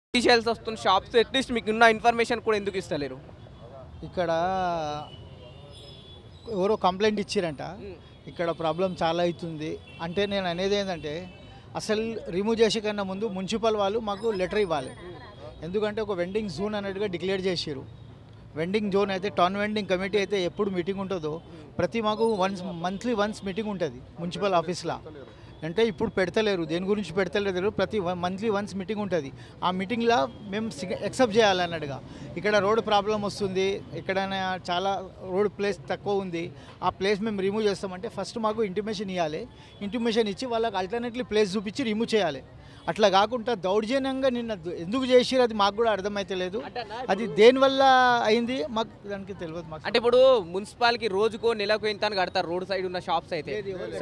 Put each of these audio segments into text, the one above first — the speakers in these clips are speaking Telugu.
డీటెయిల్స్ వస్తున్న షాప్స్ అట్లీస్ట్ మీకు ఉన్న ఇన్ఫర్మేషన్ కూడా ఎందుకు ఇస్తలేరు? ఇక్కడ ఎవరో కంప్లైంట్ ఇచ్చారంట, ఇక్కడ ప్రాబ్లం చాలా అవుతుంది అంటే నేను అనేది ఏంటంటే అసలు రిమూవ్ చేసే కన్నా ముందు మున్సిపల్ వాళ్ళు మాకు లెటర్ ఇవ్వాలి. ఎందుకంటే ఒక వెండింగ్ జోన్ అన్నట్టుగా డిక్లేర్ చేసారు. వెండింగ్ జోన్ అయితే టౌన్ వెండింగ్ కమిటీ అయితే ఎప్పుడు మీటింగ్ ఉంటుందో మాకు మంత్లీ వన్స్ మీటింగ్ ఉంటుంది మున్సిపల్ ఆఫీస్లో. అంటే ఇప్పుడు పెడతలేరు, దేని గురించి పెడతలేరు, ప్రతి మంత్లీ వన్స్ మీటింగ్ ఉంటుంది. ఆ మీటింగ్లో మేము ఎక్సెప్ట్ చేయాలన్నట్టుగా ఇక్కడ రోడ్ ప్రాబ్లం వస్తుంది, ఎక్కడైనా చాలా రోడ్ ప్లేస్ తక్కువ ఉంది, ఆ ప్లేస్ మేము రిమూవ్ చేస్తామంటే ఫస్ట్ మాకు ఇంటిమేషన్ ఇవ్వాలి. ఇంటిమేషన్ ఇచ్చి వాళ్ళకి ఆల్టర్నేట్లీ ప్లేస్ చూపించి రిమూవ్ చేయాలి. అట్లా కాకుండా దౌర్జన్యంగా నిన్న ఎందుకు చేసిరు అది మాకు కూడా అర్థమైతే లేదు. అది దేనివల్ల అయింది మాకు దానికి తెలియదు. మాకు అంటే ఇప్పుడు మున్సిపాలిటీ రోజుకో నెలకు ఎంత అని కడతారు రోడ్ సైడ్ ఉన్న షాప్స్ అయితే.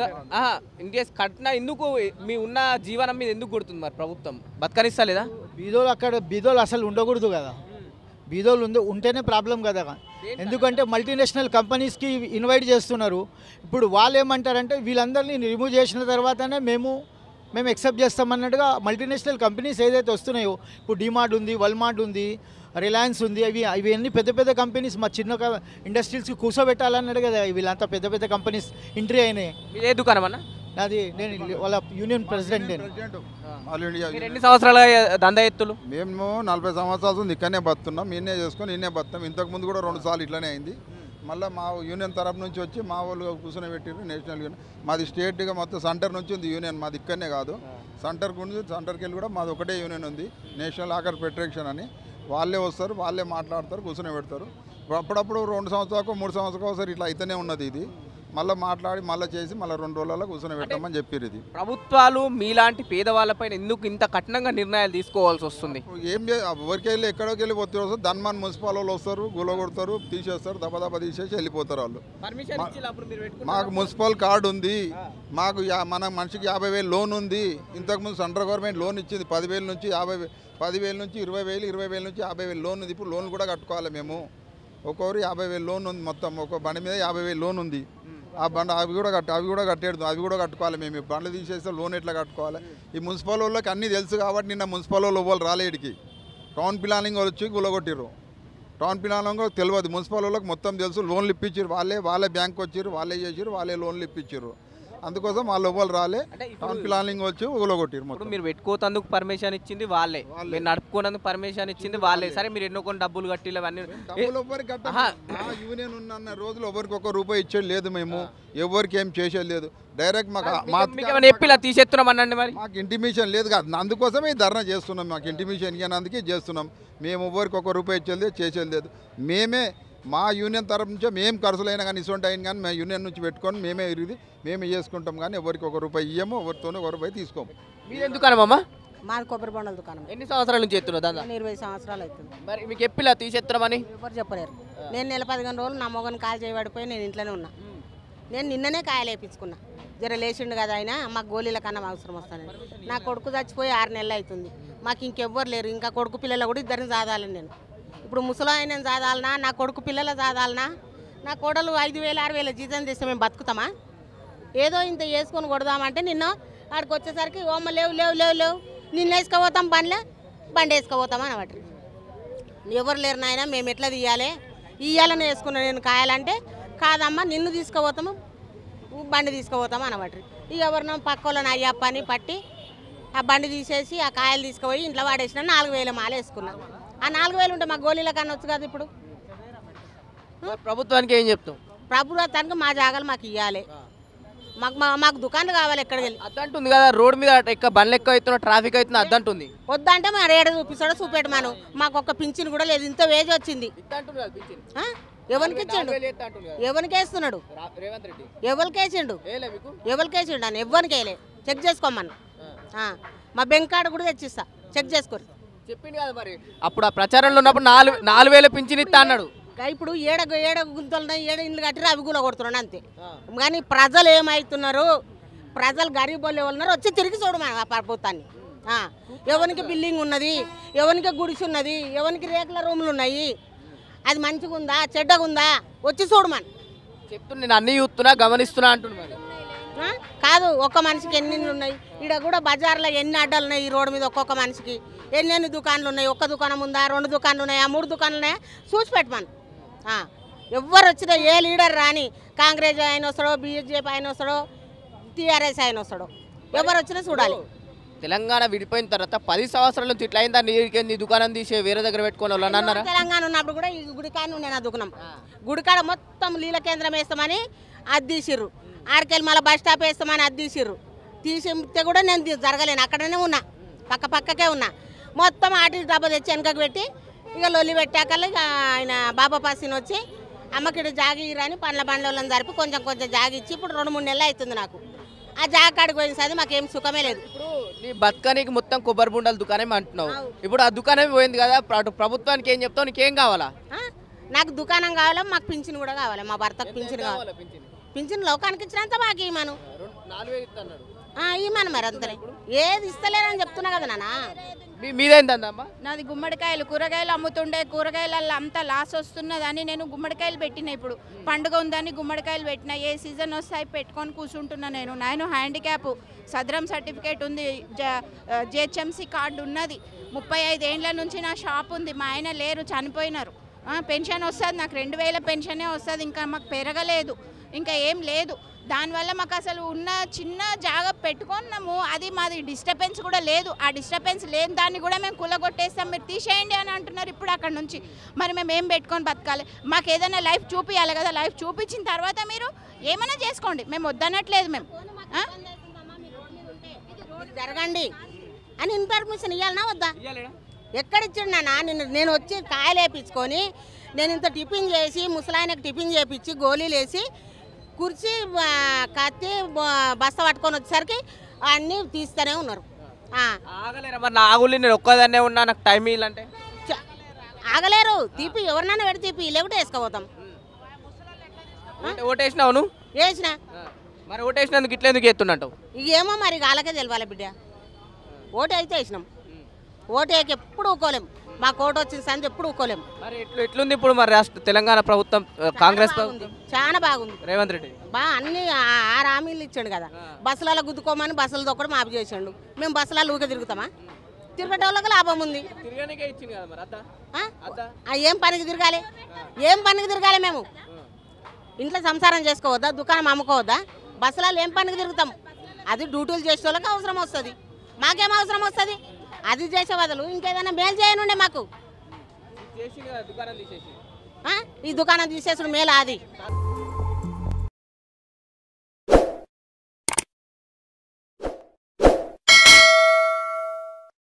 ఇన్ కేస్ కట్టినా ఎందుకు మీ ఉన్న జీవనం మీద ఎందుకు కొడుతుంది మరి ప్రభుత్వం? బతకనిస్తా లేదా? బీదోలు అక్కడ బీదోలు అసలు ఉండకూడదు కదా, బీదోలు ఉంటేనే ప్రాబ్లం కదా. ఎందుకంటే మల్టీనేషనల్ కంపెనీస్కి ఇన్వైట్ చేస్తున్నారు. ఇప్పుడు వాళ్ళు ఏమంటారంటే వీళ్ళందరినీ రిమూవ్ చేసిన తర్వాతనే మేము ఎక్సెప్ట్ చేస్తామన్నట్టుగా మల్టీనేషనల్ కంపెనీస్ ఏదైతే వస్తున్నాయో, ఇప్పుడు డిమార్ట్ ఉంది, వల్మార్ట్ ఉంది, రిలయన్స్ ఉంది, ఇవన్నీ పెద్ద పెద్ద కంపెనీస్ మా చిన్న ఇండస్ట్రీస్కి కూర్చోబెట్టాలన్నాడు కదా. వీళ్ళంతా పెద్ద పెద్ద కంపెనీస్ ఎంట్రీ అయినాయి. ఏ దుకాణం అన్న? అది నేను వాళ్ళ యూనియన్ ప్రెసిడెంట్. ఎన్ని సంవత్సరాల దందా ఎత్తులు? మేము 40 సంవత్సరాలు ఉంది ఇక్కడనే బతున్నాం, ఈయనే చేసుకొని ఈయనే బతాం. ఇంతకుముందు కూడా 2 సార్లు ఇట్లనే అయింది. మళ్ళీ మా యూనియన్ తరపు నుంచి వచ్చి మా వాళ్ళు కూర్చొని పెట్టారు. నేషనల్ యూనియన్ మాది స్టేట్గా మొత్తం సెంటర్ నుంచి ఉంది యూనియన్, మాది ఇక్కడనే కాదు సెంటర్కి ఉంది. సెంటర్కి వెళ్ళి కూడా మాది ఒకటే యూనియన్ ఉంది, నేషనల్ ఆకర్ ఫెడరేషన్ అని. వాళ్ళే వస్తారు, వాళ్ళే మాట్లాడతారు, కూర్చొని పెడతారు. అప్పుడప్పుడు 2 సంవత్సరాలకు 3 సంవత్సరాలకు ఒకసారి ఇట్లా అయితేనే ఉన్నది. ఇది మళ్ళీ మాట్లాడి మళ్ళీ చేసి మళ్ళీ 2 రోజులలో కూర్చొని పెట్టామని చెప్పారు. ఇది ప్రభుత్వాలు మీలాంటి పేదవాళ్ళపైన ఎందుకు ఇంత కఠినంగా నిర్ణయాలు తీసుకోవాల్సి వస్తుంది? ఏం ఎవరికి వెళ్ళి ఎక్కడికి వెళ్ళి ఒత్తిడి వస్తారు. ధన్మాన్ మున్సిపల్ వాళ్ళు వస్తారు, గుల కొడతారు, తీసేస్తారు, దబదబా తీసేసి వెళ్ళిపోతారు వాళ్ళు. మాకు మున్సిపల్ కార్డు ఉంది, మాకు మన మనిషికి 50,000 లోన్ ఉంది. ఇంతకుముందు సెంట్రల్ గవర్నమెంట్ లోన్ ఇచ్చింది 10,000 నుంచి 50,000, 10,000 నుంచి 20,000, 20,000 నుంచి 50,000 లోన్ ఉంది. ఇప్పుడు లోన్ కూడా కట్టుకోవాలి మేము. ఒక్కొక్కరు 50,000 లోన్ ఉంది, మొత్తం ఒక బండి మీద 50,000 లోన్ ఉంది. ఆ బండి అవి కూడా కట్టేది, అవి కూడా కట్టుకోవాలి మేము. బండ్లు తీసేస్తే లోన్ ఎట్లా కట్టుకోవాలి? ఈ మున్సిపల్ వాళ్ళకి అన్నీ తెలుసు కాబట్టి నిన్న మున్సిపల్ వాళ్ళు ఎవ్వరు రాలేడికి. టౌన్ ప్లానింగ్ వాళ్ళు వచ్చి గులగొట్టిర్రు. టౌన్ ప్లానింగ్ తెలియదు, మున్సిపల్ వాళ్ళకి మొత్తం తెలుసు. లోన్లు ఇప్పించారు వాళ్ళే బ్యాంక్ వచ్చారు, వాళ్ళే చేసారు, వాళ్ళే లోన్లు ఇప్పించారు. అందుకోసం వాళ్ళు ఎవ్వరు రాలే, టౌన్ ప్లానింగ్ వచ్చి గులగొట్టిరు. మొత్తం మీరు పెట్టుకోతందుకు పర్మిషన్ ఇచ్చింది వాళ్ళే, మీరు నడుపుకోనందుకు పర్మిషన్ ఇచ్చింది వాళ్ళే. సరే మీరు ఎన్నో కొన్ని డబ్బులు కట్టిలు అవన్నీ యూనియన్ ఉన్న రోజులు ఎవరికి 1 రూపాయి ఇచ్చేది లేదు, మేము ఎవరికి ఏం చేసేది లేదు. డైరెక్ట్ మాకు ఎప్పిలా తీసేస్తున్నాం అనండి. మరి మాకు ఇంటిమేషన్ లేదు కదా, అందుకోసమే ధర్నా చేస్తున్నాం. మాకు ఇంటిమేషన్ ఇవ్వనందుకే చేస్తున్నాం. మేము ఎవరికి 1 రూపాయి ఇచ్చేది లేదు, చేసేది లేదు. మేమే మా యూనియన్ తరఫు నుంచే మేము ఖర్చులైనా కానీ ఇటువంటి అయిన కానీ మా యూనియన్ నుంచి పెట్టుకొని మేమే చేసుకుంటాం. కానీ ఎవరికి 1 రూపాయి ఇయ్యము, ఎవరితోనే 1 రూపాయి తీసుకోము. మీరు ఎందుకనమ్మా? మాది కొబ్బరి బొండల దుకాణం. ఎన్ని సంవత్సరాల నుంచి ఎత్తున్నా దాదా? 20 సంవత్సరాలు అవుతుంది. మరి మీకు ఎప్పిలా తీసేస్తున్నామని ఎవరు చెప్పలేరు. నేను నెల 15 రోజులు నా మొగని కాలు చేయబడిపోయి నేను ఇంట్లోనే ఉన్నా. నేను నిన్ననే కాయలు వేయించుకున్నా. జర లేచిండు కదా ఆయన, మాకు గోళీల కన్నా అవసరం వస్తాను. నా కొడుకు చచ్చిపోయి 6 నెలలు అవుతుంది. మాకు ఇంకెవ్వరు లేరు. ఇంకా కొడుకు పిల్లలు కూడా 2 సాదాలని నేను. ఇప్పుడు ముసలాయన సాదాలనా, నా కొడుకు పిల్లల సాదాలనా? నా కోడలు 5,000 6,000 జీతం చేస్తే మేము బతుకుతామా? ఏదో ఇంత వేసుకొని కొడదామంటే నిన్న ఆడికి వచ్చేసరికి ఓమ్మ లేవు లేవు లేవు లేవు నిన్న వేసుకుపోతాం బండి వేసుకుపోతాం అనమాట. ఎవరు లేరు నాయన, మేము ఎట్లా తీయాలి? ఇయ్యాలని వేసుకున్నా నేను కాయాలంటే కాదమ్మా నిన్ను తీసుకుపోతాము, బండి తీసుకుపోతాము అనమాట. ఇక ఎవరినో పక్క వాళ్ళని అయ్యప్ప అని పట్టి ఆ బండి తీసేసి ఆ కాయలు తీసుకుపోయి ఇంట్లో వాడేసిన 4,000 మాల వేసుకున్నా. ఆ 4,000 ఉంటే మా గోళీల కన్నా వచ్చు కదా. ఇప్పుడు ప్రభుత్వానికి ఏం చెప్తాం? ప్రభుత్వానికి మా జాగాలు మాకు ఇవ్వాలి. మాకు దుకాణాలు కావాలి. ఎక్కడికి వెళ్ళి అద్దంటుంది కదా, రోడ్ మీద బండ్లు ఎక్కువ అవుతున్నా, ట్రాఫిక్ అవుతున్నా అద్దంటుంది. వద్దంటే మరి ఏడ చూపిస్తాడో చూపెట్టమాను. మాకు ఒక్క పింఛన్ కూడా లేదు. ఇంత వేజ్ వచ్చింది. ఎవరికి ఇచ్చిండు? ఎవరికి వేస్తున్నాడు? ఎవరికి వేసిండు? అని ఎవరికి వేయలే. చెక్ చేసుకోమను. మా బెంక్ కార్డు కూడా తెచ్చిస్తా, చెక్ చేసుకోరు. చెప్పింది కదా మరి అప్పుడు ఆ ప్రచారంలో ఉన్నప్పుడు 4,000 పింఛన్ ఇస్తా అన్నాడు. ఇప్పుడు ఏడ గుంతలున్నాయి, ఏడ ఇండ్లు కట్టిరు, అవి కూడా కొడుతున్నాడు అంతే. కానీ ప్రజలు ఏమవుతున్నారు? ప్రజలు గరీబ్ వాళ్ళు ఉన్నారు, వచ్చి తిరిగి చూడమా ఆ ప్రభుత్వాన్ని. ఎవరికి బిల్డింగ్ ఉన్నది, ఎవరికి గుడిసి ఉన్నది, ఎవరికి రేకుల రూములు ఉన్నాయి, అది మంచిగా ఉందా చెడ్డగా ఉందా వచ్చి చూడమని చెప్తున్నా. నేను అన్ని చూస్తున్నా, గమనిస్తున్నా అంటున్నా. కాదు, ఒక్క మనిషికి ఎన్ని ఉన్నాయి? ఇక్కడ కూడా బజార్లో ఎన్ని అడ్డాలు ఉన్నాయి ఈ రోడ్డు మీద ఒక్కొక్క మనిషికి? ఎన్ని దుకాణాలు ఉన్నాయి? ఒక్క దుకాణం ఉందా, 2 దుకాణాలు ఉన్నాయా, 3 దుకాణాలు ఉన్నాయా? చూసి పెట్టమను. ఎవ్వరు వచ్చినా ఏ లీడర్ రాని, కాంగ్రెస్ ఆయన వస్తాడో, బీజేపీ ఆయన వస్తాడో, టీఆర్ఎస్ ఆయన వస్తాడో, ఎవరు వచ్చినా చూడాలి. తెలంగాణ విడిపోయిన తర్వాత 10 సంవత్సరాల నుంచి ఇట్లా అయిందా? నీ దుకాణం తీసి వేరే దగ్గర పెట్టుకోవాలి వాళ్ళని అన్నారా? తెలంగాణ ఉన్నప్పుడు కూడా ఈ గుడికాడ ఉండే నా దుకాణం. గుడికాడ మొత్తం లీల కేంద్రం వేస్తామని అద్దీసిర్రు, ఆడికెళ్ళి మళ్ళీ బస్ స్టాప్ వేస్తామని అద్దీసిర్రు. తీసితే కూడా నేను జరగలేను, అక్కడనే ఉన్నా, పక్కకే ఉన్నా. మొత్తం ఆర్టీసీ డబ్బా తెచ్చి వెనకకు పెట్టి ఇక లొల్లి పెట్టాకల్లా ఇక ఆయన బాబా పాసిని వచ్చి అమ్మకిడ జాగి ఇరని పండ్ల బండ్లను జరిపి కొంచెం జాగిచ్చి ఇప్పుడు 2-3 నెలలు అవుతుంది నాకు. ఆ జాగ కాడికి పోయినది మాకేం సుఖమే లేదు. ఇప్పుడు నీ బతకనికి మొత్తం కొబ్బరి బుండాల దుకాణం అంటున్నావు, ఇప్పుడు ఆ దుకాణం పోయింది కదా, ప్రభుత్వానికి ఏం చెప్తావు? నీకేం కావాలా? నాకు దుకాణం కావాలి, మాకు పింఛన్ కూడా కావాలి, మా భర్తకు పింఛన్ కావాలి. పింఛన్ లోకానికి ఇచ్చినంత మాకు ఇమ్మను ఇమ్మను మరి అంతనే, ఏది ఇస్తలేరని చెప్తున్నా కదా నాన్న. మీదేందమ్మా? నాది గుమ్మడికాయలు, కూరగాయలు అమ్ముతుండే, కూరగాయలలో అంతా లాస్ వస్తున్నదని నేను గుమ్మడికాయలు పెట్టిన. ఇప్పుడు పండుగ ఉందని గుమ్మడికాయలు పెట్టిన, ఏ సీజన్ వస్తాయి పెట్టుకొని కూర్చుంటున్నా. నేను హ్యాండిక్యాప్, సదరం సర్టిఫికేట్ ఉంది, జిహెచ్ఎంసీ కార్డు ఉన్నది, 35 ఏండ్ల నుంచి నా షాప్ ఉంది. మా ఆయన లేరు, చనిపోయినారు. పెన్షన్ వస్తుంది నాకు, 2000 పెన్షనే వస్తుంది, ఇంకా మాకు పెరగలేదు, ఇంకా ఏం లేదు. దానివల్ల మాకు అసలు ఉన్న చిన్న జాగా పెట్టుకున్నాము, అది మాది డిస్టర్బెన్స్ కూడా లేదు. ఆ డిస్టర్బెన్స్ లేని దాన్ని కూడా మేము కులగొట్టేస్తాం, మీరు తీసేయండి అని అంటున్నారు ఇప్పుడు అక్కడ నుంచి. మరి మేము ఏం పెట్టుకొని బతకాలి? మాకు ఏదైనా లైఫ్ చూపించాలి కదా, లైఫ్ చూపించిన తర్వాత మీరు ఏమైనా చేసుకోండి, మేము వద్దనట్లేదు. మేము జరగండి అని ఇన్ఫర్మేషన్ ఇవ్వాలన్నా వద్దా? ఎక్కడిచ్చాడు నాన్న? నేను వచ్చి కాయలు వేయించుకొని నేను ఇంత టిఫిన్ చేసి, ముసలాయనకు టిఫిన్ చేయించి గోళీలు వేసి కుర్చీ కత్తి బస్తా పట్టుకొని వచ్చేసరికి అన్నీ తీస్తూనే ఉన్నారు. నేను ఒక్కదాన్నే ఉన్నా, నాకు టైం ఇల్లంటే ఆగలేరు. తీపి ఎవరినైనా పెట్టి తీపి లేకుంటే వేసుకోపోతాం. ఓటేసినావు నువ్వు? వేసిన. మరి ఓటేసినందుకు ఇట్లా ఎందుకు ఎత్తున్నట్టు? ఇకేమో మరి వాళ్ళకే తెలియాలి బిడ్డ. ఓటు అయితే వేసినాం, ఓటు వేయక ఎప్పుడు ఊకోలేం, మాకు ఓటు వచ్చిన సంది ఎప్పుడు ఊకోలేం. మరి ఎట్లుంది ఇప్పుడు మరి రాష్ట్ర తెలంగాణ ప్రభుత్వం, కాంగ్రెస్ ప్రభుత్వం? చాలా బాగుంది. రేవంత్ రెడ్డి అన్ని 6 హామీలు ఇచ్చాడు కదా. బస్సులలో గుద్దుకోమని బస్సులు దొక్కడం మాపు చేసాడు. మేము బస్సులలో ఊకే తిరుగుతామా? తిరిగేటోళ్ళకి లాభం ఉంది. ఏం పనికి తిరగాలి? ఏం పనికి తిరగాలి? మేము ఇంట్లో సంసారం చేసుకోవద్దా? దుకాణం అమ్ముకోవద్దా? బస్సులలో ఏం పనికి తిరుగుతాం? అది డ్యూటీలు చేసే వాళ్ళకి అవసరం వస్తుంది, మాకేం అవసరం వస్తుంది? అది చేసే బదులు ఇంకేదైనా మేలు చేయనుండే మాకు. ఈ దుకాణం తీసేసుడు మేలు అది.